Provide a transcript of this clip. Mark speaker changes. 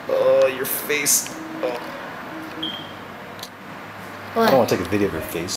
Speaker 1: Oh, your face. Oh.
Speaker 2: What?
Speaker 1: I don't want to take a video of your face.